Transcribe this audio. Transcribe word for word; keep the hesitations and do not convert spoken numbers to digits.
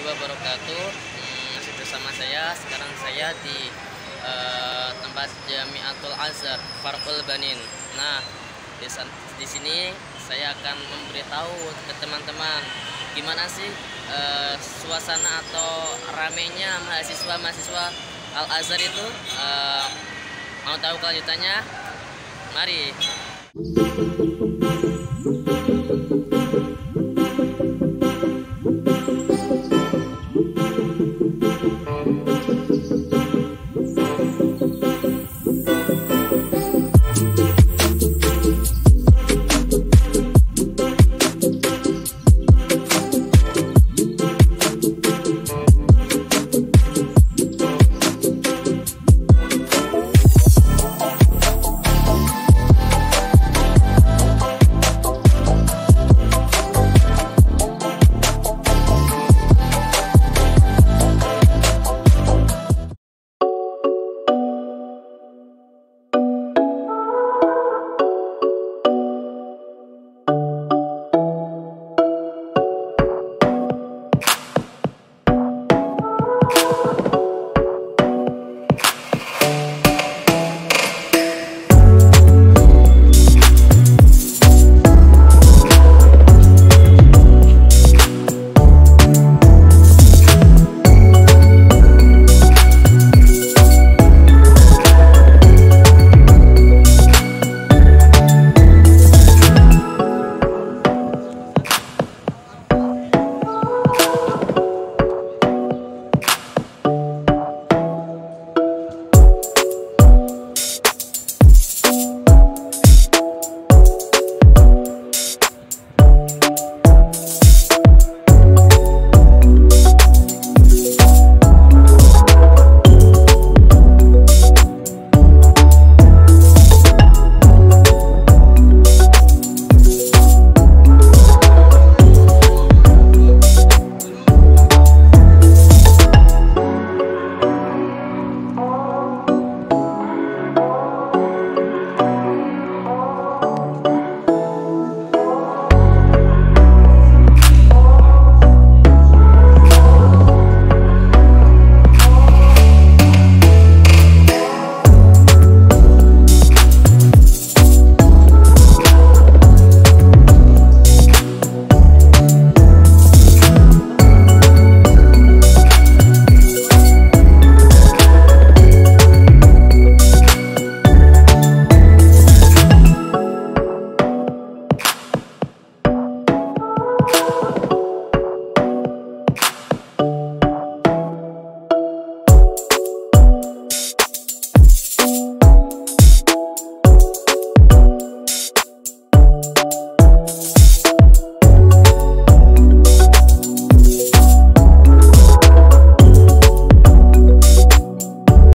warahmatullahi wabarakatuh. Hmm, masih bersama saya. Sekarang saya di uh, tempat Jamiatul Azhar Farqul Banin. Nah, di, di sini saya akan memberitahu ke teman-teman gimana sih uh, suasana atau ramenya mahasiswa-mahasiswa Al Azhar itu. Uh, mau tahu kelanjutannya? Mari.